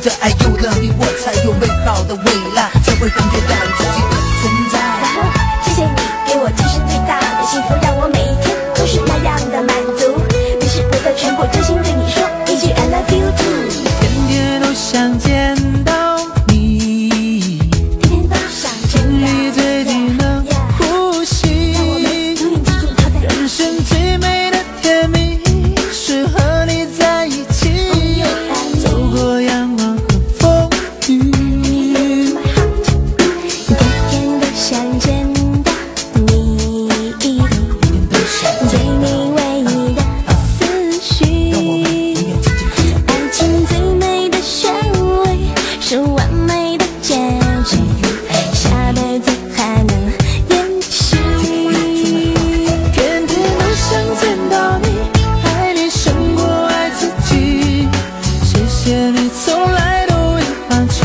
的爱有了你，我才有美好的未来，才会感觉到自己的存在。 谢谢你给我今生最大的幸福，让我每一天都是那样的满足。你是我的全部，真心对你说一句 I love you too。 天天都想见到你， 天天都想见到你最近能呼吸，人生最美的甜蜜是和你在一起，走过阳光和风雨。 天天都想见到你，对你唯一的思绪。爱情最美的旋律是完美的结局，下辈子还能延续。 天天都想见到你，爱你胜过爱自己，谢谢你从来都未放弃。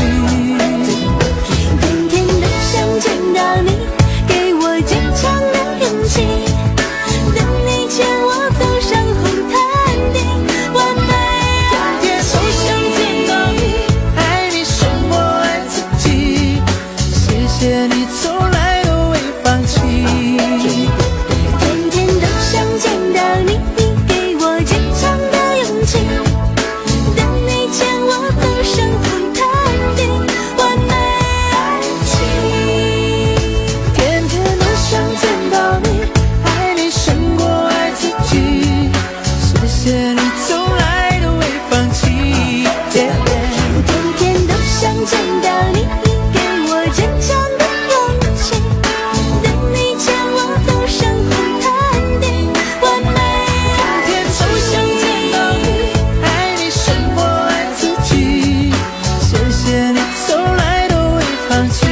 天天都想见到你，给我坚强的勇气，等你牵我走上红毯底，完美爱天天都想见到你，爱你胜过爱自己，谢谢你从来都未放弃。 天天都想见到你，给我坚强的勇气，等你牵我走上红毯底，完美爱情。 天天都想见到你，爱你胜过爱自己，谢谢你从来都未放弃。 天天都想见到你，给我坚强的勇气，等你牵我走上红毯底，完美爱天天都想见到你，爱你胜过爱自己，谢谢你从来都未放弃。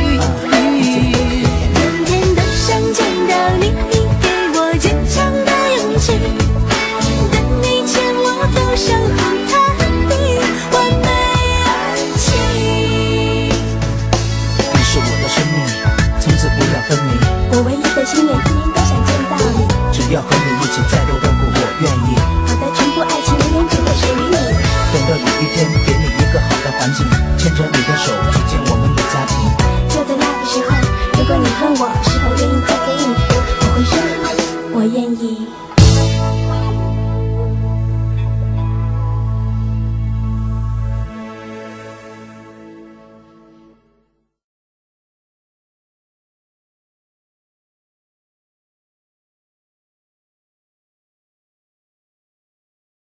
天天都想见到你，给我坚强的勇气，等你牵我走上红毯底，完美爱情。 你是我的生命，从此不要分离， 我唯一的心愿，天天都想见到你。 只要和你一起，再多痛苦我愿意。 好的，全部爱情永远只会属于你。 等到有一天给你一个好的环境，牵着你的手，组建我们的家庭。 就在那个时候，如果你问我是否愿意嫁给你，我会说我愿意。